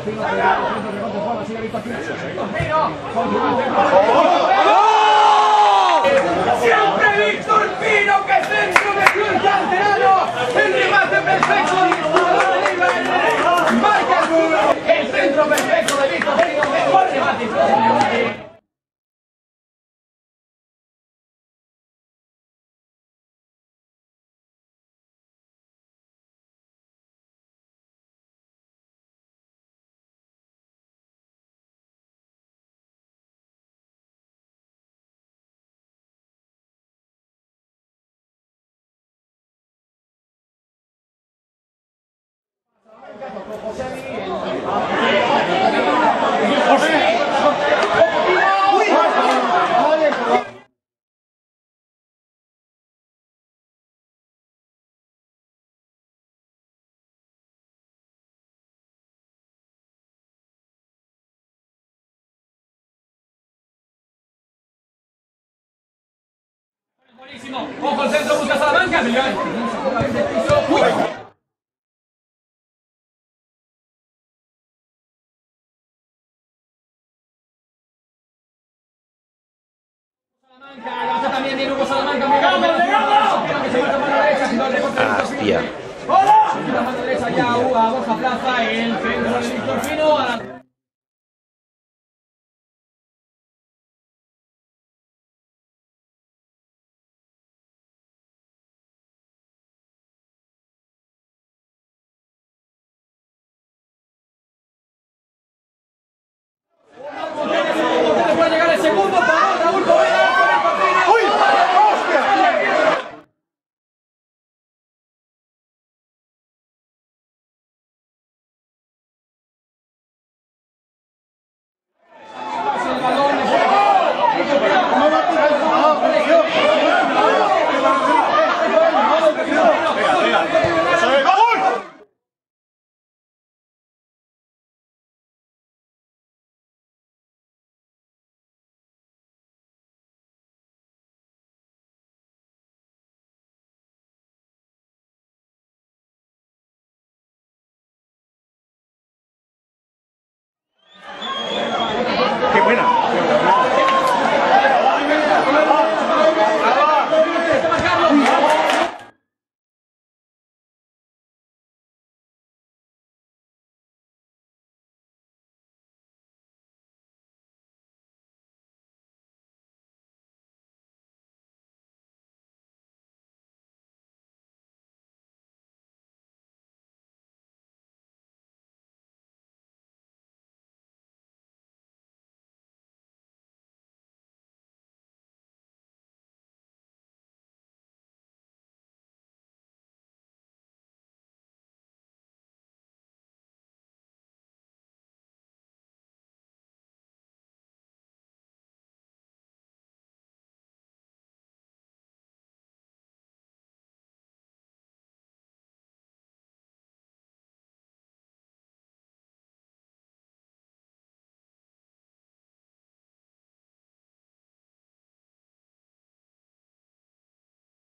Siempre Víctor Pino, que centro metió el canterano, el remate perfecto, marca el centro perfecto de Víctor Pino, mejor remate. Buenísimo, ojo al centro, busca Salamanca, Salamanca, también viene Hugo Salamanca, Hostia. la mano derecha ya a Borja Plaza, el centro de Víctor Pino.